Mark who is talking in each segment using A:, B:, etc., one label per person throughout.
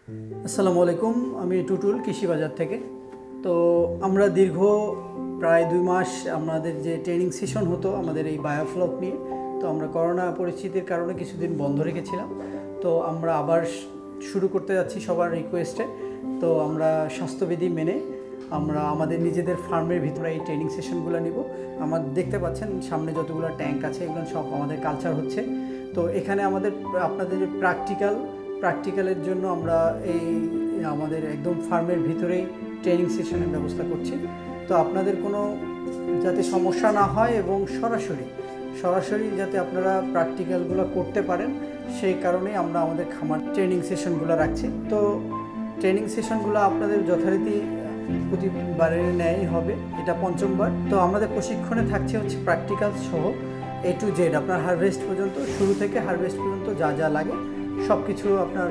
A: আসসালামু আলাইকুম, আমি টুটুল কৃষি বাজার থেকে। তো আমরা দীর্ঘ প্রায় 2 মাস আমাদের যে ট্রেনিং সেশন হতো আমাদের এই বায়োফ্লক নিয়ে, তো আমরা করোনা পরিস্থিতির কারণে কিছুদিন বন্ধ রেখেছিলাম। তো আমরা আবার শুরু করতে যাচ্ছি সবার রিকোয়েস্টে। তো আমরা স্বাস্থ্যবিধি মেনে আমরা আমাদের নিজেদের ফার্মের ভিতরে এই ট্রেনিং সেশনগুলো নিব। আমাদের দেখতে পাচ্ছেন সামনে যতগুলো ট্যাঙ্ক আছে এগুলো সব আমাদের কালচার হচ্ছে। তো এখানে আপনাদের যে প্র্যাকটিক্যালের জন্য আমরা আমাদের একদম ফার্মের ভিতরেই ট্রেনিং সেশনের ব্যবস্থা করছি। তো আপনাদের কোনো যাতে সমস্যা না হয় এবং সরাসরি যাতে আপনারা প্র্যাকটিক্যালগুলো করতে পারেন, সেই কারণেই আমরা আমাদের খামার ট্রেনিং সেশনগুলো রাখছি। তো ট্রেনিং সেশনগুলো আপনাদের যথারীতি প্রতিবারের ন্যায়ই হবে, এটা 5ম বার। তো আমাদের প্রশিক্ষণে থাকছে হচ্ছে প্র্যাকটিক্যাল সহ A to Z, আপনার হারভেস্ট পর্যন্ত, শুরু থেকে হারভেস্ট পর্যন্ত যা লাগে সব কিছু আপনার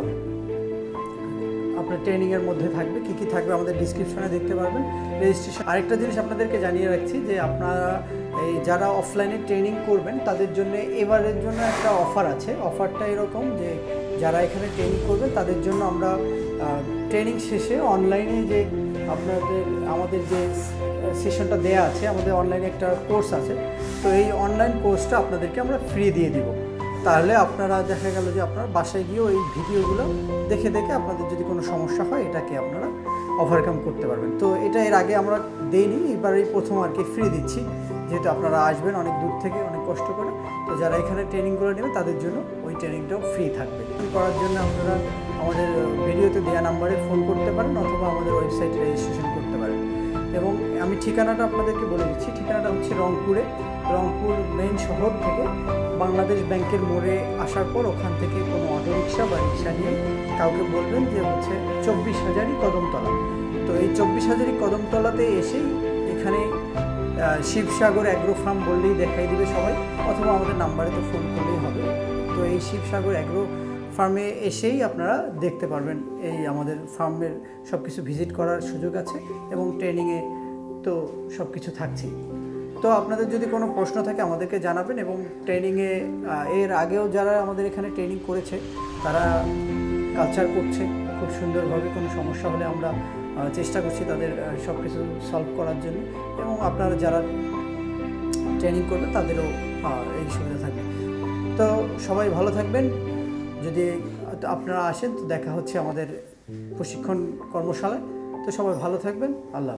A: ট্রেনিংয়ের মধ্যে থাকবে। কী থাকবে আমাদের ডিসক্রিপশনে দেখতে পারবেন। রেজিস্ট্রেশন, আরেকটা জিনিস আপনাদেরকে জানিয়ে রাখছি যে আপনারা এই যারা অফলাইনে ট্রেনিং করবেন তাদের জন্য এবারের জন্য একটা অফার আছে। অফারটা এরকম যে যারা এখানে ট্রেনিং করবে তাদের জন্য আমরা ট্রেনিং শেষে অনলাইনে যে আমাদের যে সেশনটা দেয়া আছে, আমাদের অনলাইনে একটা কোর্স আছে, তো এই অনলাইন কোর্সটা আপনাদেরকে আমরা ফ্রি দিয়ে দিব। তাহলে আপনারা দেখা গেল যে আপনার বাসায় গিয়েও এই ভিডিওগুলো দেখে আপনাদের যদি কোনো সমস্যা হয় এটাকে আপনারা ওভারকাম করতে পারবেন। তো এটা এর আগে আমরা দেইনি, এবার এই প্রথম আর কি ফ্রি দিচ্ছি, যেহেতু আপনারা আসবেন অনেক দূর থেকে অনেক কষ্ট করে। তো যারা এখানে ট্রেনিংগুলো নেবে তাদের জন্য ওই ট্রেনিংটাও ফ্রি থাকবে। করার জন্য আপনারা আমাদের ভিডিওতে দেওয়া নাম্বারে ফোন করতে পারেন অথবা আমাদের ওয়েবসাইটে রেজিস্ট্রেশন করতে পারেন। এবং আমি ঠিকানাটা আপনাদেরকে বলে দিচ্ছি। ঠিকানাটা হচ্ছে রংপুর মেইন শহর থেকে বাংলাদেশ ব্যাংকের মোড়ে আসার পর ওখান থেকে কোনো অটোরিকশা বা রিক্সা নিয়ে কাউকে বলবেন যে হচ্ছে 24 হাজারি কদমতলা। তো এই 24 হাজারি কদমতলাতে এসেই এখানে শিবসাগর অ্যাগ্রো ফার্ম বললেই দেখাই দিবে সবাই, অথবা আমাদের নাম্বারে তো ফোন করলেই হবে। তো এই শিবসাগর অ্যাগ্রো ফার্মে এসেই আপনারা দেখতে পারবেন এই আমাদের ফার্মের সব কিছু ভিজিট করার সুযোগ আছে এবং ট্রেনিংয়ে তো সব কিছু থাকছে। তো আপনাদের যদি কোনো প্রশ্ন থাকে আমাদেরকে জানাবেন। এবং ট্রেনিংয়ে এর আগেও যারা আমাদের এখানে ট্রেনিং করেছে তারা কালচার করছে খুব সুন্দরভাবে। কোনো সমস্যা হলে আমরা চেষ্টা করছি তাদের সব কিছু সলভ করার জন্য। এবং আপনারা যারা ট্রেনিং করবেন তাদেরও এই সুবিধা থাকবে। তো সবাই ভালো থাকবেন। যদি আপনারা আসেন তো দেখা হচ্ছে আমাদের প্রশিক্ষণ কর্মশালায়। তো সবাই ভালো থাকবেন। আল্লাহ।